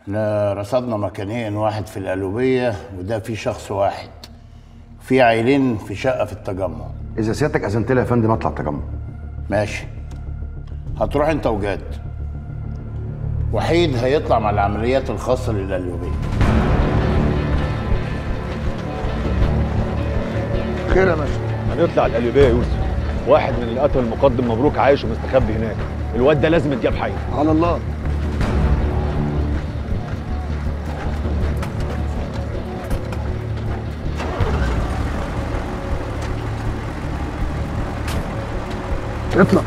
احنا رصدنا مكانين، واحد في القلوبية وده في شخص واحد، في عيلين في شقة في التجمع. إذا سيادتك أذنت لي يا فندم أطلع التجمع. ماشي، هتروح أنت وجاد. وحيد هيطلع مع العمليات الخاصة للقلوبية. خير يا باشا. هنطلع القليوبيه يا يوسف. واحد من اللي قتل المقدم مبروك عايش ومستخبي هناك. الواد ده لازم يتجاب حي. على الله. اطلع.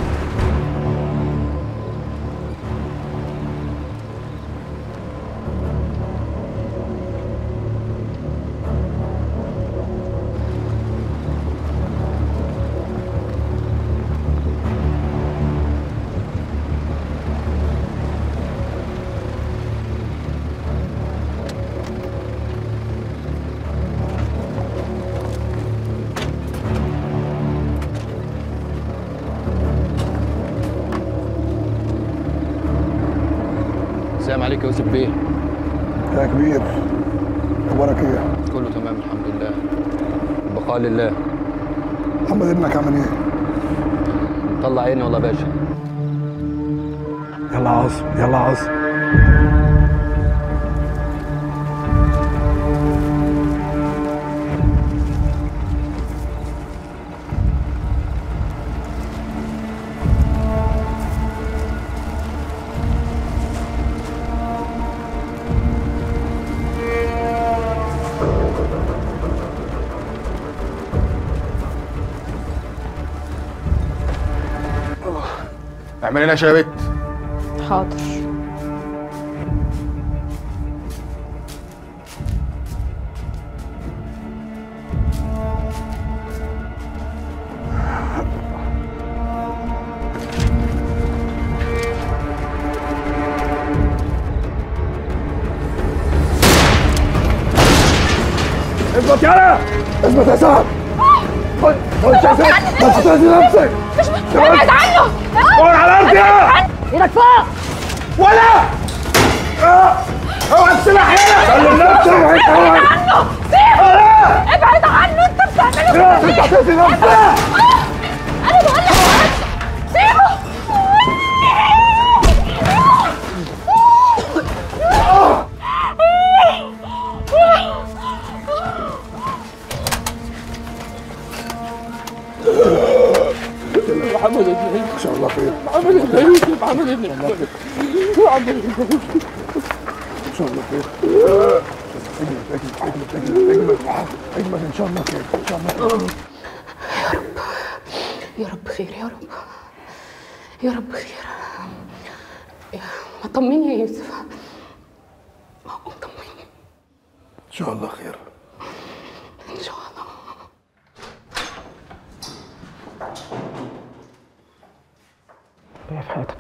السلام عليكم يا يوسف بيه. يا كبير، اخبارك ايه؟ كله تمام الحمد لله. البقاء لله. محمد ابنك عامل ايه؟ مطلع عيني والله يا باشا. يلا عاصم، يلا عاصم. اعملي لنا شاي يا بت. حاضر. اثبت يلا، اثبت يا سعد. خد يا سعد، ما تستهزي نفسك. ابعد عنه. اقعد على الارض يا ايدك فوق. ولا اوعى السلاح هنا. سلم نفسك. ابعد عنه. سيبه. ابعد عنه. انت بتعمله انت هتأذي نفسك. انا بقول لك سيبه. محمد ابني ان شاء الله خير. محمد ابني يوسف. محمد ابني ان شاء الله خير. اجمل ان شاء الله خير. ان شاء الله خير. يا رب خير. يا رب يا رب خير. طمني يا يوسف. طمني. ان شاء الله خير. ان شاء الله. ايه في حياتك؟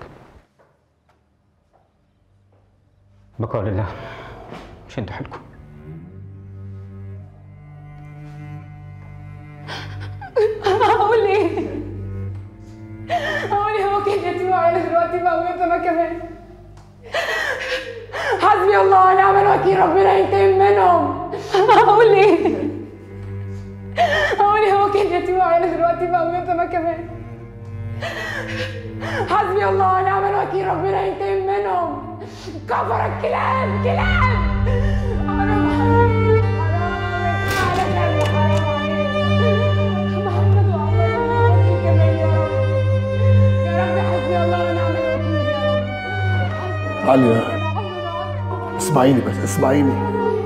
بقاء لله. مش انتوا حيلكم. هقول ايه؟ هقول ايه؟ هو كان يتيم وعيالي دلوقتي بقى ويتامى كمان. حسبي الله ونعم الوكيل، ربنا ينتقم منهم. هقول ايه؟ هقول ايه؟ هو كان يتيم وعيالي دلوقتي بقى ويتامى كمان. حسبي الله ونعم الوكيل، ربنا ينتقم منهم. كفر الكلاب كلاب. حرام عليك، حرام عليك، حرام عليك. محمد وعمر وعمر كمان يا رب. يا رب حسبي الله ونعم الوكيل يا رب. عليا اسمعيني بس، اسمعيني.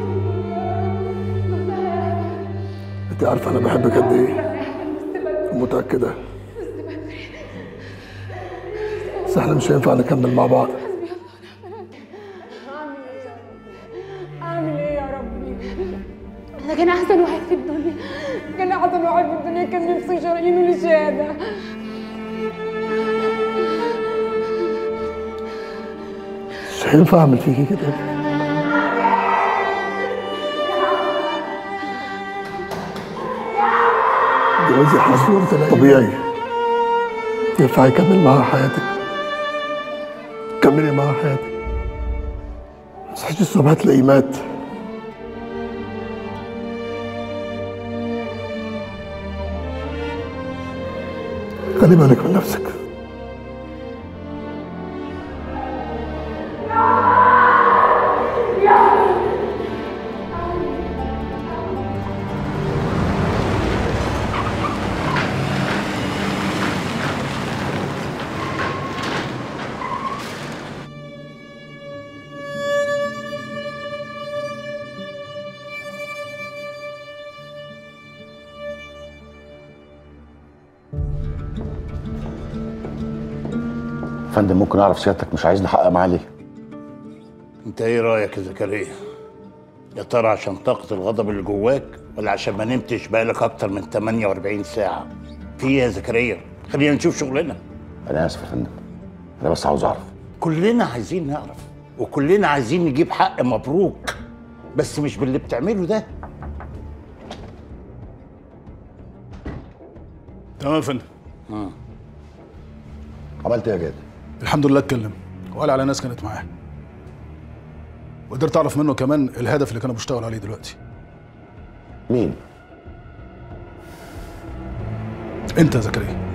انت عارفه انا بحبك قد ايه ومتاكده، بس احنا مش هينفع نكمل مع بعض. اعمل ايه يا ربي؟ ده كان احسن واحد في الدنيا. كان احسن واحد في الدنيا. كان نفسه يشاركينه للشهاده. مش هينفع اعمل فيكي كده. جوازي حصل طبيعي ينفع يكمل معاها حياتك. كملي معاها حياتك. صحيت الصبح تلاقيه مات. خلي بالك من نفسك. فندم ممكن اعرف سيادتك مش عايز نحقق معاه ليه؟ انت ايه رايك يا زكريا؟ يا ترى عشان طاقه الغضب اللي جواك ولا عشان ما نمتش بقالك اكتر من 48 ساعه؟ في ايه يا زكريا؟ خلينا نشوف شغلنا. انا اسف يا فندم، انا بس عاوز اعرف. كلنا عايزين نعرف وكلنا عايزين نجيب حق مبروك، بس مش باللي بتعمله ده. تمام يا فندم. عملت ايه يا جاد؟ الحمد لله اتكلم وقال على ناس كانت معاه، وقدرت اعرف منه كمان الهدف اللي كانوا بيشتغلوا عليه دلوقتي. مين؟ انت يا زكريا.